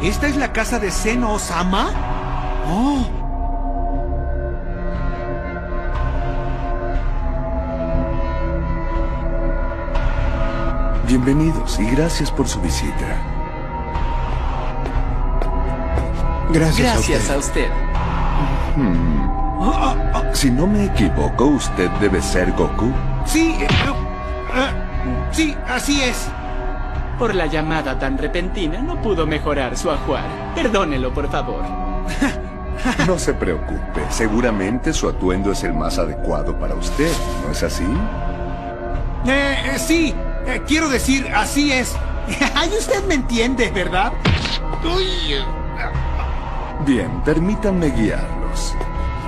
¿Esta es la casa de Zeno-sama? ¡Oh! Bienvenidos y gracias por su visita. Gracias a usted. Si no me equivoco, usted debe ser Goku. Sí, sí, así es. Por la llamada tan repentina no pudo mejorar su ajuar. Perdónelo, por favor. No se preocupe, seguramente su atuendo es el más adecuado para usted, ¿no es así? Sí, quiero decir, así es. Ay, usted me entiende, ¿verdad? Uy. Bien, permítanme guiarlos.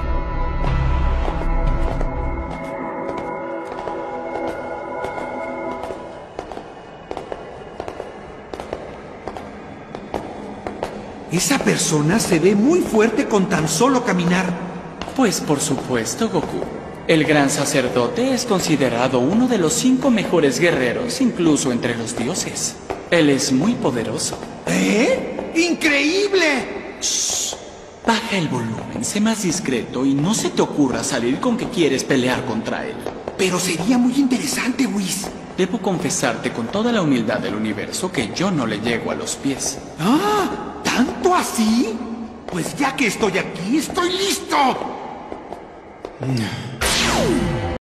Esa persona se ve muy fuerte con tan solo caminar. Pues por supuesto, Goku. El gran sacerdote es considerado uno de los 5 mejores guerreros, incluso entre los dioses. Él es muy poderoso. ¿Eh? ¡Increíble! Shh. Baja el volumen, sé más discreto y no se te ocurra salir con que quieres pelear contra él. Pero sería muy interesante, Whis. Debo confesarte con toda la humildad del universo que yo no le llego a los pies. ¡Ah! ¿Tanto así? Pues ya que estoy aquí, estoy listo.